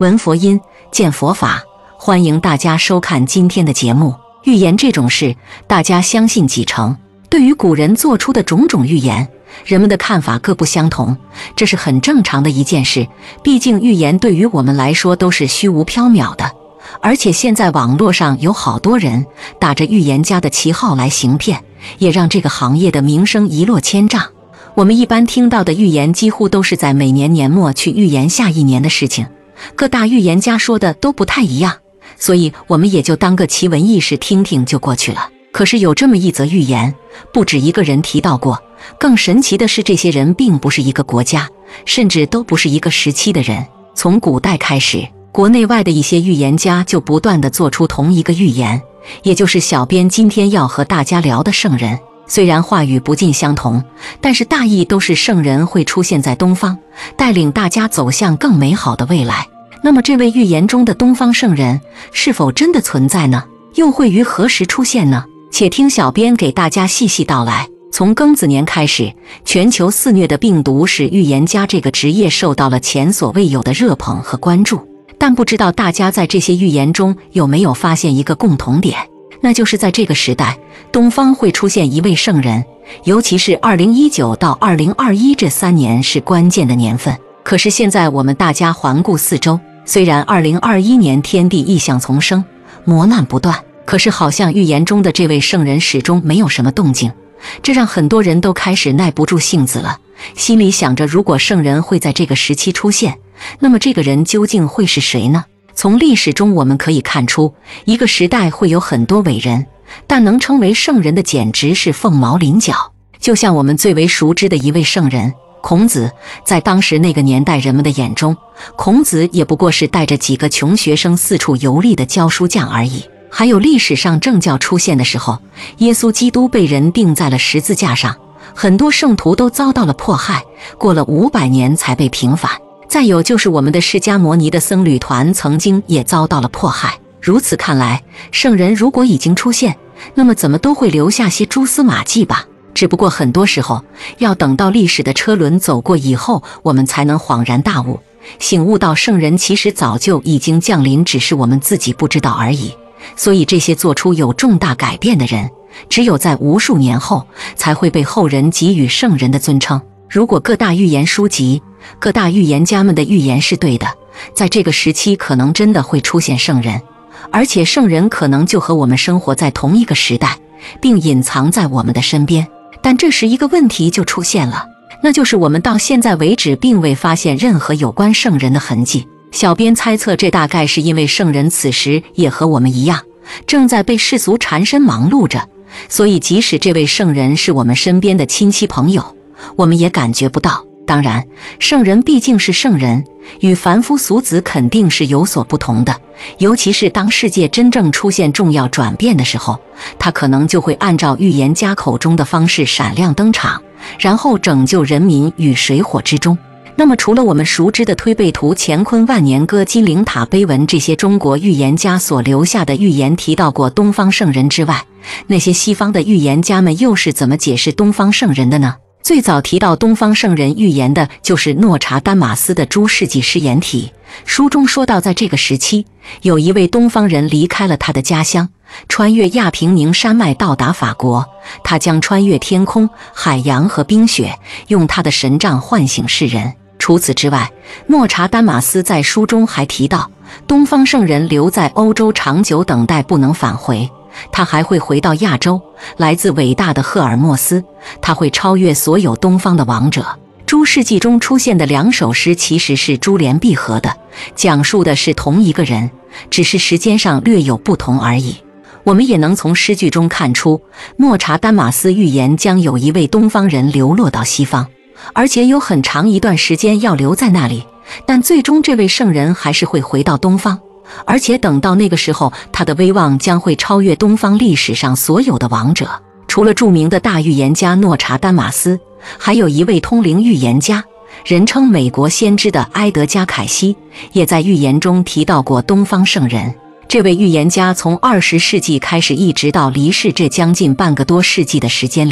闻佛音，见佛法，欢迎大家收看今天的节目。预言这种事，大家相信几成？对于古人做出的种种预言，人们的看法各不相同，这是很正常的一件事。毕竟预言对于我们来说都是虚无缥缈的，而且现在网络上有好多人打着预言家的旗号来行骗，也让这个行业的名声一落千丈。我们一般听到的预言几乎都是在每年年末去预言下一年的事情，各大预言家说的都不太一样，所以我们也就当个奇闻异事听听就过去了。可是有这么一则预言，不止一个人提到过，更神奇的是这些人并不是一个国家，甚至都不是一个时期的人。从古代开始，国内外的一些预言家就不断地做出同一个预言，也就是小编今天要和大家聊的圣人。虽然话语不尽相同，但是大意都是圣人会出现在东方，带领大家走向更美好的未来。那么这位预言中的东方圣人是否真的存在呢？又会于何时出现呢？且听小编给大家细细道来。从庚子年开始，全球肆虐的病毒使预言家这个职业受到了前所未有的热捧和关注。但不知道大家在这些预言中有没有发现一个共同点，那就是在这个时代，东方会出现一位圣人，尤其是2019到2021这3年是关键的年份。可是现在我们大家环顾四周，虽然2021年天地异象丛生，磨难不断，可是好像预言中的这位圣人始终没有什么动静，这让很多人都开始耐不住性子了，心里想着如果圣人会在这个时期出现，那么这个人究竟会是谁呢？从历史中我们可以看出，一个时代会有很多伟人，但能称为圣人的简直是凤毛麟角。就像我们最为熟知的一位圣人孔子，在当时那个年代人们的眼中，孔子也不过是带着几个穷学生四处游历的教书匠而已。还有历史上政教出现的时候，耶稣基督被人钉在了十字架上，很多圣徒都遭到了迫害，过了500年才被平反。再有就是我们的释迦摩尼的僧侣团曾经也遭到了迫害。如此看来，圣人如果已经出现，那么怎么都会留下些蛛丝马迹吧。只不过很多时候要等到历史的车轮走过以后，我们才能恍然大悟，醒悟到圣人其实早就已经降临，只是我们自己不知道而已。所以这些做出有重大改变的人，只有在无数年后才会被后人给予圣人的尊称。如果各大预言书籍、各大预言家们的预言是对的，在这个时期可能真的会出现圣人，而且圣人可能就和我们生活在同一个时代，并隐藏在我们的身边。但这时一个问题就出现了，那就是我们到现在为止并未发现任何有关圣人的痕迹。小编猜测，这大概是因为圣人此时也和我们一样，正在被世俗缠身忙碌着，所以即使这位圣人是我们身边的亲戚朋友，我们也感觉不到。当然，圣人毕竟是圣人，与凡夫俗子肯定是有所不同的，尤其是当世界真正出现重要转变的时候，他可能就会按照预言家口中的方式闪亮登场，然后拯救人民于水火之中。那么除了我们熟知的推背图、乾坤万年歌、金陵塔碑文这些中国预言家所留下的预言提到过东方圣人之外，那些西方的预言家们又是怎么解释东方圣人的呢？最早提到东方圣人预言的就是诺查丹马斯的《诸世纪诗言体》，书中说到，在这个时期，有一位东方人离开了他的家乡，穿越亚平宁山脉到达法国，他将穿越天空、海洋和冰雪，用他的神杖唤醒世人。除此之外，诺查丹马斯在书中还提到，东方圣人留在欧洲长久等待，不能返回，他还会回到亚洲，来自伟大的赫尔墨斯，他会超越所有东方的王者。诸世纪中出现的2首诗其实是珠联璧合的，讲述的是同一个人，只是时间上略有不同而已。我们也能从诗句中看出，诺查丹马斯预言将有一位东方人流落到西方，而且有很长一段时间要留在那里，但最终这位圣人还是会回到东方，而且等到那个时候，他的威望将会超越东方历史上所有的王者。除了著名的大预言家诺查丹马斯，还有一位通灵预言家，人称美国先知的埃德加·凯西，也在预言中提到过东方圣人。这位预言家从20世纪开始，一直到离世这将近半个多世纪的时间里，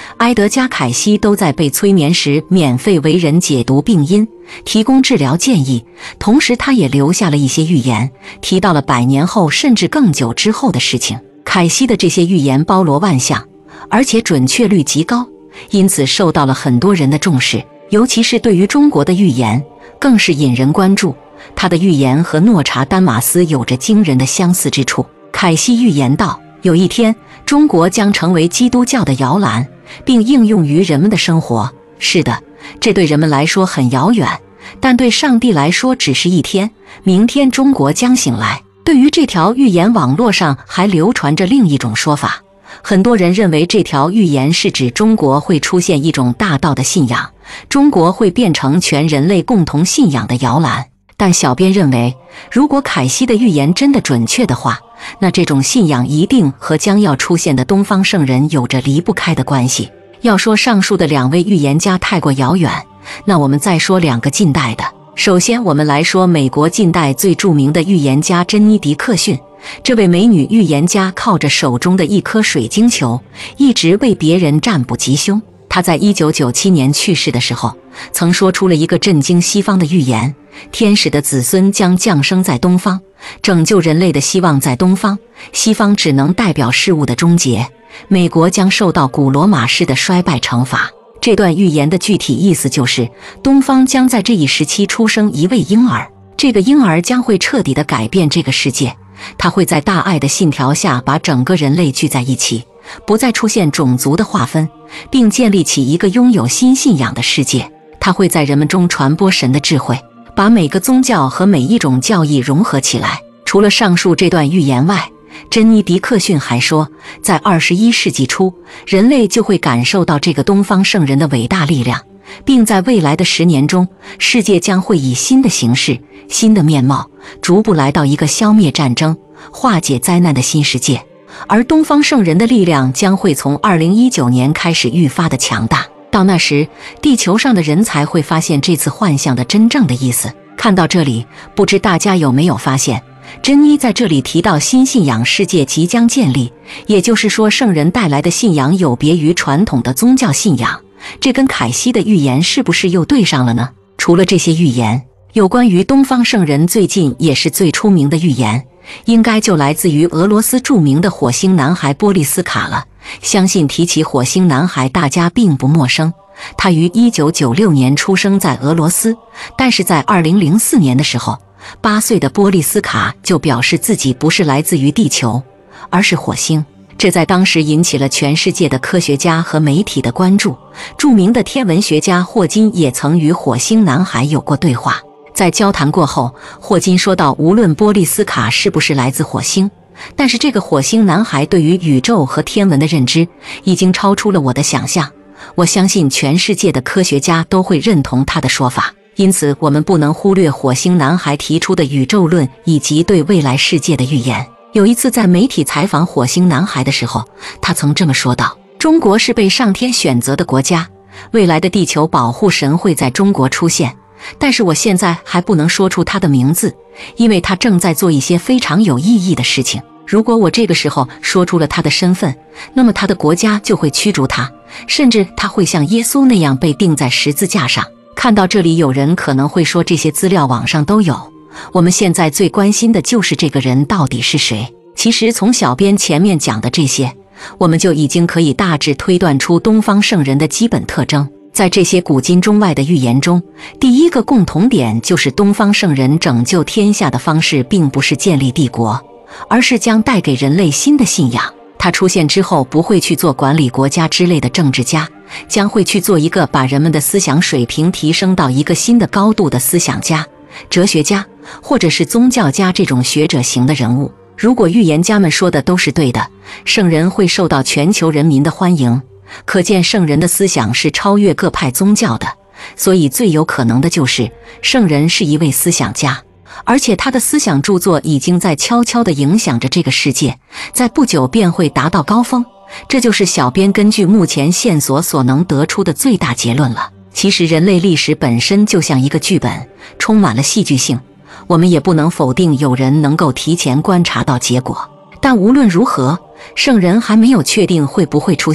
埃德加·凯西都在被催眠时免费为人解读病因，提供治疗建议，同时他也留下了一些预言，提到了100年后甚至更久之后的事情。凯西的这些预言包罗万象，而且准确率极高，因此受到了很多人的重视，尤其是对于中国的预言更是引人关注。他的预言和诺查丹马斯有着惊人的相似之处。凯西预言道，有一天中国将成为基督教的摇篮，并应用于人们的生活。是的，这对人们来说很遥远，但对上帝来说只是一天，明天中国将醒来。对于这条预言，网络上还流传着另一种说法，很多人认为这条预言是指中国会出现一种大道的信仰，中国会变成全人类共同信仰的摇篮。但小编认为，如果凯西的预言真的准确的话，那这种信仰一定和将要出现的东方圣人有着离不开的关系。要说上述的2位预言家太过遥远，那我们再说2个近代的。首先，我们来说美国近代最著名的预言家珍妮·迪克逊。这位美女预言家靠着手中的一颗水晶球，一直为别人占卜吉凶。她在1997年去世的时候，曾说出了一个震惊西方的预言：天使的子孙将降生在东方，拯救人类的希望在东方，西方只能代表事物的终结，美国将受到古罗马式的衰败惩罚。这段预言的具体意思就是，东方将在这一时期出生一位婴儿，这个婴儿将会彻底地改变这个世界，他会在大爱的信条下把整个人类聚在一起，不再出现种族的划分，并建立起一个拥有新信仰的世界。他会在人们中传播神的智慧，把每个宗教和每一种教义融合起来。除了上述这段预言外，珍妮·迪克逊还说，在21世纪初，人类就会感受到这个东方圣人的伟大力量，并在未来的10年中，世界将会以新的形式、新的面貌，逐步来到一个消灭战争、化解灾难的新世界。而东方圣人的力量将会从2019年开始愈发的强大，到那时，地球上的人才会发现这次幻象的真正的意思。看到这里，不知大家有没有发现，珍妮在这里提到新信仰世界即将建立，也就是说圣人带来的信仰有别于传统的宗教信仰。这跟凯西的预言是不是又对上了呢？除了这些预言，有关于东方圣人最近也是最出名的预言，应该就来自于俄罗斯著名的火星男孩波利斯卡了。相信提起火星男孩，大家并不陌生。他于1996年出生在俄罗斯，但是在2004年的时候，8岁的波利斯卡就表示自己不是来自于地球，而是火星。这在当时引起了全世界的科学家和媒体的关注。著名的天文学家霍金也曾与火星男孩有过对话。在交谈过后，霍金说道，无论波利斯卡是不是来自火星，但是这个火星男孩对于宇宙和天文的认知已经超出了我的想象。我相信全世界的科学家都会认同他的说法，因此我们不能忽略火星男孩提出的宇宙论以及对未来世界的预言。有一次在媒体采访火星男孩的时候，他曾这么说道，中国是被上天选择的国家，未来的地球保护神会在中国出现，但是我现在还不能说出他的名字，因为他正在做一些非常有意义的事情。如果我这个时候说出了他的身份，那么他的国家就会驱逐他，甚至他会像耶稣那样被钉在十字架上。看到这里，有人可能会说，这些资料网上都有，我们现在最关心的就是这个人到底是谁。其实从小编前面讲的这些，我们就已经可以大致推断出东方圣人的基本特征。在这些古今中外的预言中，第一个共同点就是东方圣人拯救天下的方式并不是建立帝国，而是将带给人类新的信仰。他出现之后不会去做管理国家之类的政治家，将会去做一个把人们的思想水平提升到一个新的高度的思想家、哲学家或者是宗教家这种学者型的人物。如果预言家们说的都是对的，圣人会受到全球人民的欢迎，可见圣人的思想是超越各派宗教的，所以最有可能的就是圣人是一位思想家，而且他的思想著作已经在悄悄地影响着这个世界，在不久便会达到高峰。这就是小编根据目前线索所能得出的最大结论了。其实人类历史本身就像一个剧本，充满了戏剧性，我们也不能否定有人能够提前观察到结果。但无论如何，圣人还没有确定会不会出现，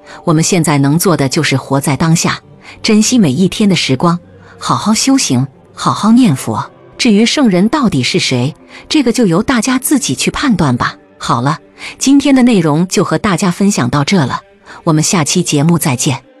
我们现在能做的就是活在当下，珍惜每一天的时光，好好修行，好好念佛。至于圣人到底是谁，这个就由大家自己去判断吧。好了，今天的内容就和大家分享到这了，我们下期节目再见。